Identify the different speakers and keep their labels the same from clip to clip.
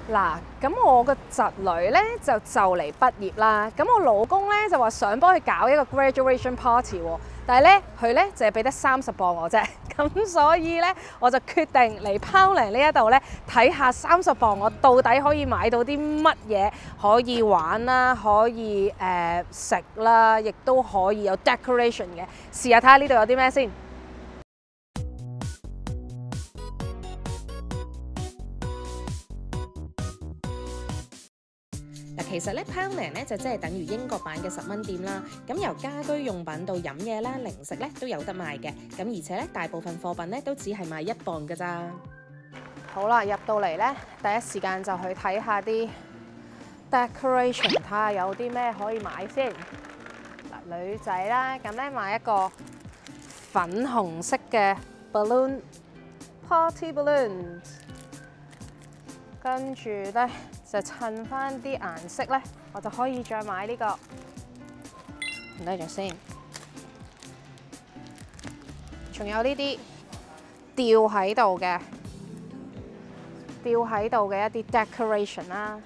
Speaker 1: 嗱，咁我個侄女咧就嚟畢業啦，咁我老公咧就話想幫佢搞一個 graduation party 喎，但係咧佢咧淨係俾得30磅我啫，咁所以咧我就決定嚟Poundland呢一度咧睇下30磅我到底可以買到啲乜嘢可以玩啦，可以食啦，亦都可以有 decoration 嘅，試下睇下呢度有啲咩先。嗱，其實咧 Poundland 咧就即係等於英國版嘅10蚊店啦。咁由家居用品到飲嘢啦、零食咧都有得賣嘅。咁而且咧大部分貨品咧都只係賣1磅㗎咋。好啦，入到嚟咧，第一時間就去睇下啲 decoration， 睇下有啲咩可以買先。嗱，女仔啦，咁咧買一個粉紅色嘅 balloon party balloons， 跟住咧。就襯翻啲顏色咧，我就可以再買呢個。唔低咗先，仲有呢啲吊喺度嘅一啲 decoration 啦。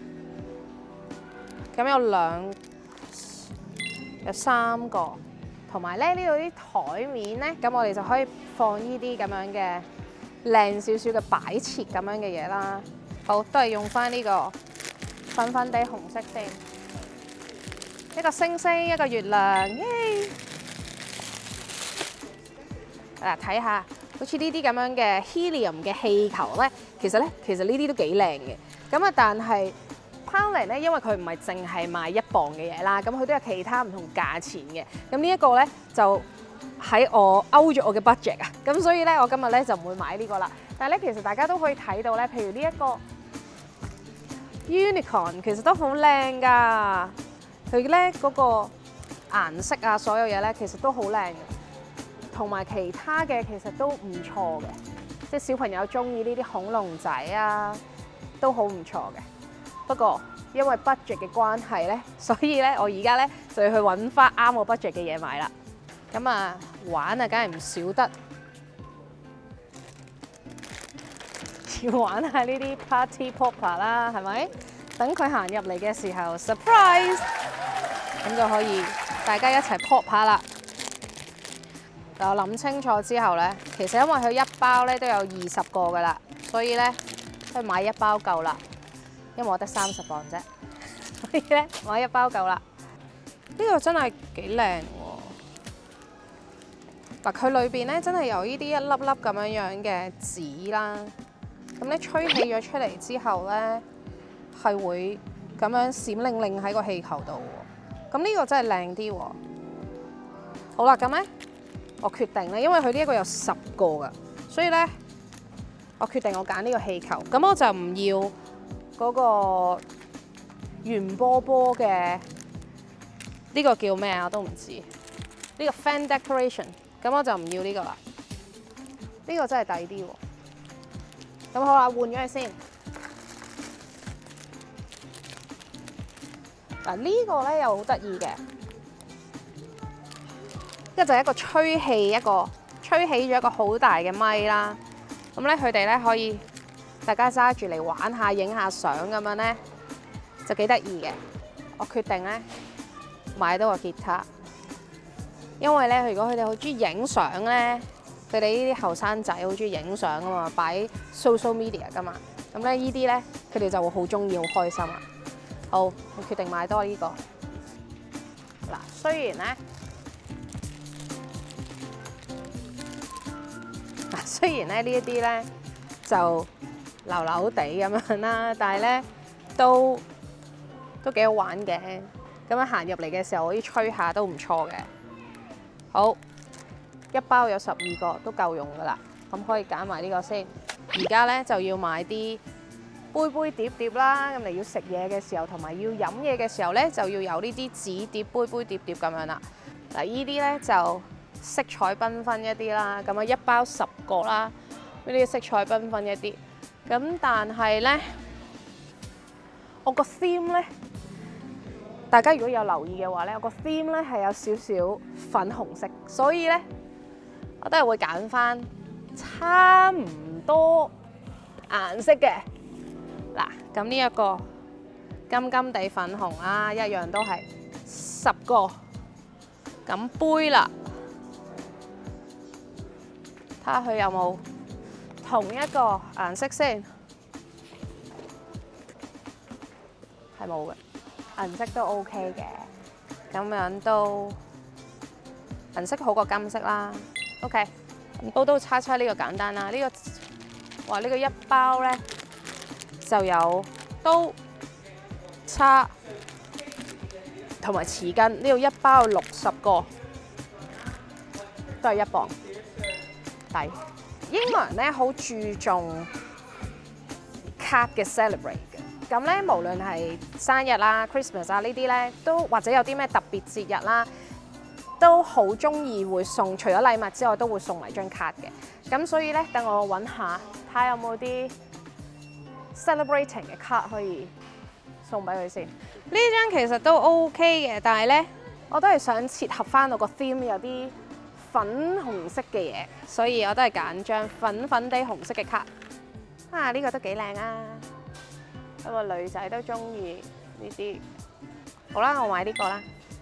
Speaker 1: 咁有3個，同埋咧呢度啲台面咧，咁我哋就可以放呢啲咁樣嘅靚少少嘅擺設咁樣嘅嘢啦。好，都係用翻呢個粉粉地紅色先，一個星星，一個月亮，耶！嗱，睇下，好似呢啲咁樣嘅 helium 嘅氣球咧，其實呢啲都幾靚嘅。咁啊，但係 Poundland 咧，因為佢唔係淨係賣1磅嘅嘢啦，咁佢都有其他唔同價錢嘅。咁呢一個咧就喺我 out 咗我嘅 budget 啊，咁所以咧我今日咧就唔會買呢個啦。但係咧，其實大家都可以睇到咧，譬如呢一個 unicorn 其實都好靚㗎，佢咧嗰個顏色啊，所有嘢咧其實都好靚嘅，同埋其他嘅其實都唔錯嘅，即係小朋友中意呢啲恐龍仔啊，都好唔錯嘅。不過因為 budget 嘅關係咧，所以咧我而家咧就要去揾翻啱我 budget 嘅嘢買啦。咁啊玩啊，梗係唔少得。要玩下呢啲 party popper 啦，係咪？等佢行入嚟嘅時候 ，surprise， 咁就可以大家一齊 pop 下啦。但我諗清楚之後咧，其實因為佢一包咧都有20個噶啦，所以咧都買1包夠啦。因為我得30磅啫，所以咧買1包夠啦。呢個真係幾靚喎！嗱，佢裏邊咧真係有呢啲一粒粒咁樣嘅紙啦。咁咧吹起咗出嚟之後咧，係會咁樣閃靈靈喺個氣球度喎。咁呢個真係靚啲喎。好啦，咁咧我決定咧，因為佢呢一個有10個㗎，所以咧我決定我揀呢個氣球。咁我就唔要嗰個圓波波嘅呢個叫咩啊？我都唔知。呢個 fan decoration， 咁我就唔要呢個啦。呢個真係抵啲喎。咁好啦，換咗佢先。嗱，呢個咧又好得意嘅，一就係一個吹起咗一個好大嘅咪啦。咁咧佢哋咧可以大家揸住嚟玩下、影下相咁樣咧，就幾得意嘅。我決定咧買多個吉他，因為咧如果佢哋好中意影相咧。佢哋呢啲後生仔好中意影相啊嘛，擺 social media 噶嘛，咁咧呢啲咧佢哋就會好中意、好開心啊！好，我決定買多呢個。嗱，雖然咧呢一啲咧就流流地咁樣啦，但係咧都幾好玩嘅。咁樣行入嚟嘅時候，可以吹下都唔錯嘅。好。1包有12個都夠用噶啦，咁可以揀埋呢個先。而家咧就要買啲杯碟啦，咁你要食嘢嘅時候同埋要飲嘢嘅時候咧，就要有呢啲紙碟、杯碟咁樣啦。嗱，呢啲咧就色彩繽紛一啲啦，咁啊1包10個啦，呢啲色彩繽紛一啲。咁但係咧，我個 theme 咧，大家如果有留意嘅話咧，我個 theme 咧係有少少粉紅色，所以咧。我都係會揀翻差唔多顏色嘅， 嗱，咁呢一個金金地粉紅啦，一樣都係10個。咁杯啦，睇下佢有冇同一個顏色先，係冇嘅，顏色都 OK 嘅，咁樣都銀色好過金色啦。OK， 刀刀叉叉呢個簡單啦，呢個話呢個一包咧就有刀叉同埋匙羹，呢度一包60個，都係1磅。抵。英國人咧好注重卡嘅 celebrate 嘅，咁咧無論係生日啦、Christmas 啊呢啲咧，都或者有啲咩特別節日啦，都好中意會送，除咗禮物之外，都會送埋張卡嘅。咁所以咧，等我揾下睇下有冇啲 celebrating 嘅卡可以送俾佢先。呢張其實都 OK 嘅，但係咧我都係想切合翻我個 theme 有啲粉紅色嘅嘢，所以我都係揀張粉粉地紅色嘅卡。啊，呢個都幾靚啊！有個女仔都中意呢啲。好啦，我買呢個啦。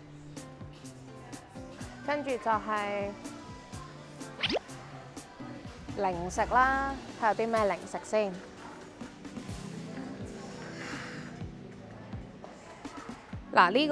Speaker 1: 跟住就係零食啦，睇下有啲咩零食先。嗱，呢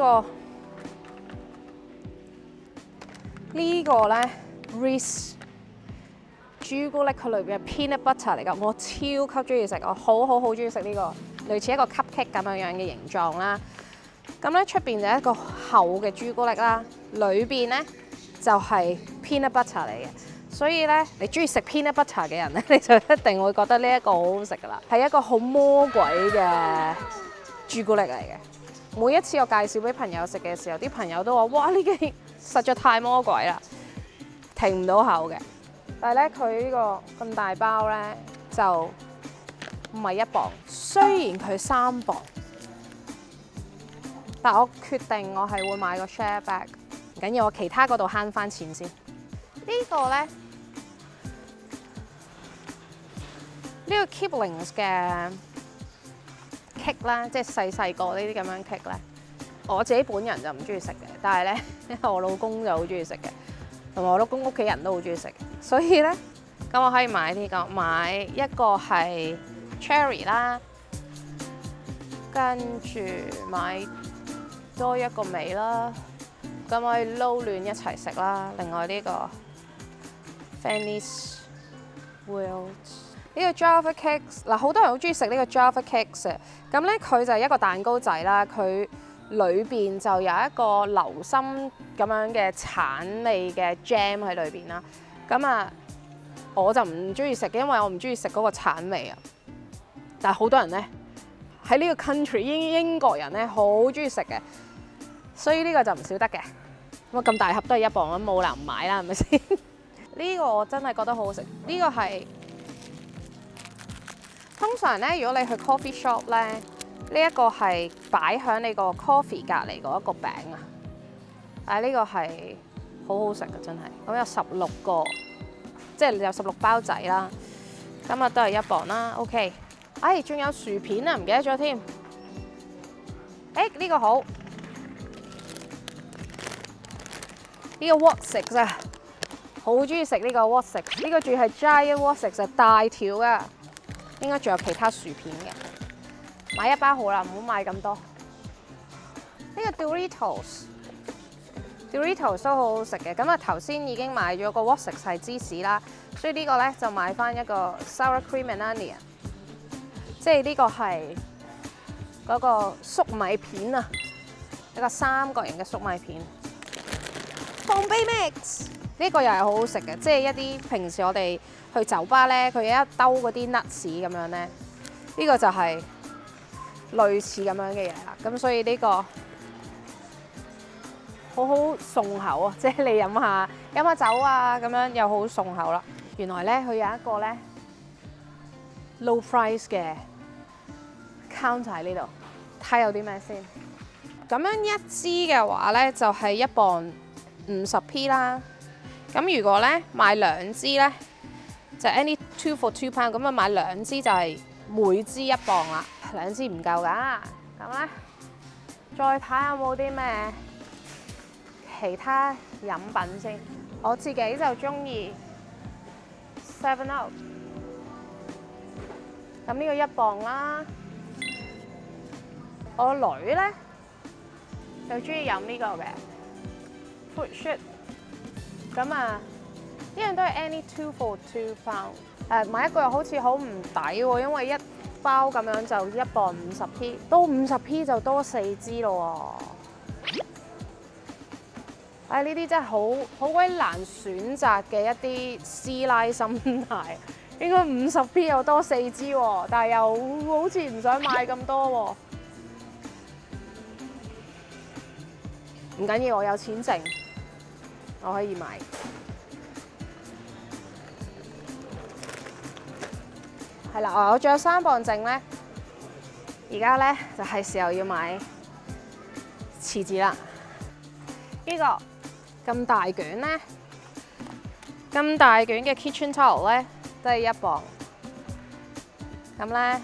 Speaker 1: 個咧 Reese 朱古力，佢裏邊係 peanut butter 嚟㗎，我超級中意食，我好中意食呢個類似一個 cupcake 咁樣嘅形狀啦。咁咧出邊就係一個厚嘅朱古力啦，裏邊咧就係 peanut butter 嚟嘅，所以咧你中意食 peanut butter 嘅人咧，你就一定會覺得呢一個好好食㗎啦，係一個好魔鬼嘅朱古力嚟嘅。每一次我介紹俾朋友食嘅時候，啲朋友都話：哇，呢個實在太魔鬼啦，停唔到口嘅。但係咧，佢呢個咁大包咧就唔係1磅，雖然佢3磅，但我決定我係會買個 share bag， 唔緊要，我其他嗰度慳翻錢先。呢個咧，呢個 Kiplings 嘅 cake 啦，即係細個呢啲咁樣 cake 咧，我自己本人就唔中意食嘅，但係咧我老公就好中意食嘅，同埋我老公屋企人都好中意食，所以咧咁我可以買呢個，買一個係 cherry 啦，跟住買多一個味啦，咁可以撈亂一齊食啦。另外呢個 Fanny's World。呢個 Java Cakes 嗱，好多人好中意食呢個 Java Cakes 嘅，咁咧佢就係一個蛋糕仔啦，佢裏邊就有一個流心咁樣嘅橙味嘅 jam 喺裏邊啦。咁啊，我就唔中意食嘅，因為我唔中意食嗰個橙味啊。但係好多人咧喺呢個 country 英國人咧好中意食嘅，所以呢個就唔少得嘅。咁大盒都係1磅，咁冇理由唔買啦，係咪先？呢個我真係覺得好好食，呢個係。通常咧，如果你去 coffee shop 咧，呢一個係擺喺你個 coffee 隔離嗰一個餅啊。但係呢個係好好食嘅，真係。咁有16個，即係有16包仔啦。今日都係1磅啦。OK。哎，仲有薯片啊，唔記得咗添。呢個好。呢個 Wotsix 啊，好中意食呢個 Wotsix。呢個仲係 Giant Wotsix 就大條㗎。應該仲有其他薯片嘅，買1包好啦，唔好買咁多。呢個 Doritos 都好好食嘅。咁啊頭先已經買咗個 Wotsix 係芝士啦，所以呢個咧就買翻一個 Sour Cream and Onion， 即係呢個係嗰個粟米片啊，一個3角形嘅粟米片。Bombay Mix 呢個又係好好食嘅，即係一啲平時我哋去酒吧咧，佢有一兜嗰啲 nuts 咁樣咧，呢個就係類似咁樣嘅嘢啦。咁所以呢個好好順口啊，即係你飲下酒啊，咁樣又好順口啦。原來咧佢有一個咧 low price 嘅 counter 喺呢度，睇下有啲咩先。咁樣一支嘅話咧就係1磅50p 啦。咁如果咧買2支咧，就 any 2 for £2，咁啊買2支就係每支1磅啦。 2支唔夠㗎，咁咧再睇下有冇啲咩其他飲品先。我自己就中意 7 Up， 咁呢個1磅啦。我女咧就中意飲呢個嘅 Fruit Shoot， 咁啊呢樣都係 any 2 for 2 pound。買一個又好似好唔抵喎，因為一包咁樣就1磅50p， 都50p就多4支咯喎。呢啲真係好鬼難選擇嘅一啲師奶心態。應該50p又多4支喎，但係又好似唔想買咁多喎。唔緊要，我有錢剩，我可以買。係啦，我仲有3磅剩咧。而家咧就係時候要買廁紙啦。呢個咁大卷咧，咁大卷嘅 kitchen towel 咧都係1磅。咁咧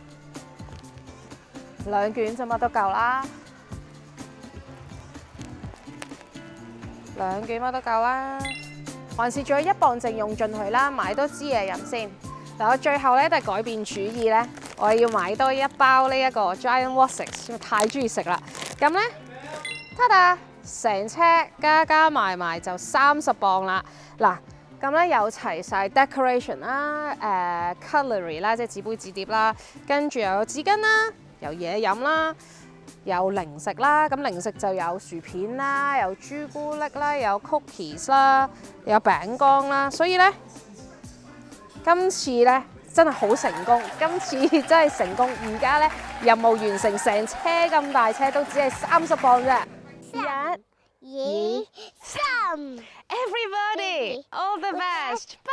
Speaker 1: 2卷啫嘛都夠啦。2卷乜都夠啦，還是仲有1磅剩用盡佢啦，買多支嘢飲先。嗱，我最後咧都係改變主意咧，我要買多1包呢一個 Giant Wotsix， 因為太中意食啦。咁咧，ta da，成車加埋就30磅啦。嗱，咁咧有齊晒 decoration 啦、cutlery 啦，即係紙杯紙碟啦，跟住又有紙巾啦，有嘢飲啦。有零食啦，咁零食就有薯片啦，有朱古力啦，有 cookies 啦，有餅乾啦，所以咧今次咧真係好成功，今次真係成功。而家咧任務完成，成車咁大車都只係30磅啫。1、2、3 ，Everybody all the best。